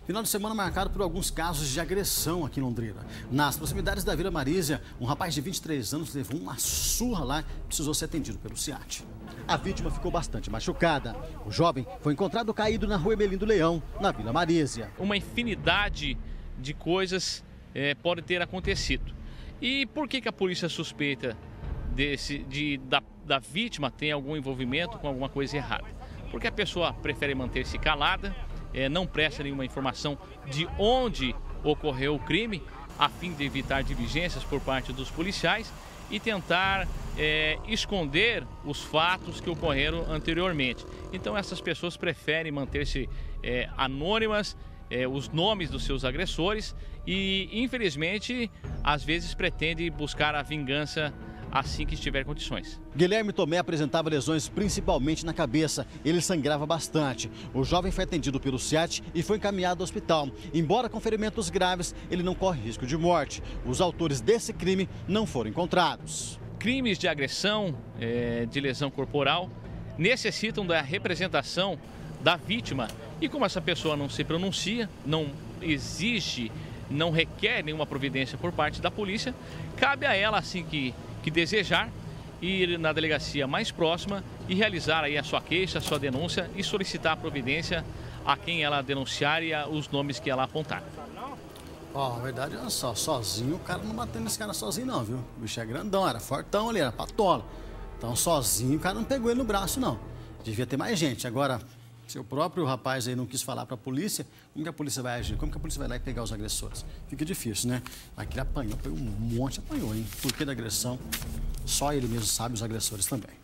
Final de semana marcado por alguns casos de agressão aqui em Londrina. Nas proximidades da Vila Marísia, um rapaz de 23 anos levou uma surra lá e precisou ser atendido pelo SEAT. A vítima ficou bastante machucada. O jovem foi encontrado caído na rua Emelindo Leão, na Vila Marísia. Uma infinidade de coisas pode ter acontecido. E por que a polícia suspeita da vítima ter algum envolvimento com alguma coisa errada? Porque a pessoa prefere manter-se calada, não presta nenhuma informação de onde ocorreu o crime, a fim de evitar diligências por parte dos policiais e tentar esconder os fatos que ocorreram anteriormente. Então essas pessoas preferem manter-se anônimas, os nomes dos seus agressores e, infelizmente, às vezes pretendem buscar a vingança assim que estiver condições. Guilherme Tomé apresentava lesões principalmente na cabeça. Ele sangrava bastante. O jovem foi atendido pelo SEAT e foi encaminhado ao hospital. Embora com ferimentos graves, ele não corre risco de morte. Os autores desse crime não foram encontrados. Crimes de agressão, de lesão corporal, necessitam da representação da vítima. E como essa pessoa não se pronuncia, não exige, não requer nenhuma providência por parte da polícia, cabe a ela, assim que desejar, ir na delegacia mais próxima e realizar aí a sua queixa, a sua denúncia e solicitar a providência a quem ela denunciar e os nomes que ela apontar. Na verdade, olha só, sozinho o cara não bateu nesse cara sozinho não, viu? O bicho é grandão, era fortão ali, era patola. Então sozinho o cara não pegou ele no braço não. Devia ter mais gente. Agora, se o próprio rapaz aí não quis falar para a polícia, como que a polícia vai agir? Como que a polícia vai lá e pegar os agressores? Fica difícil, né? Aqui ele apanhou um monte, apanhou, hein? Por que da agressão? Só ele mesmo sabe, os agressores também.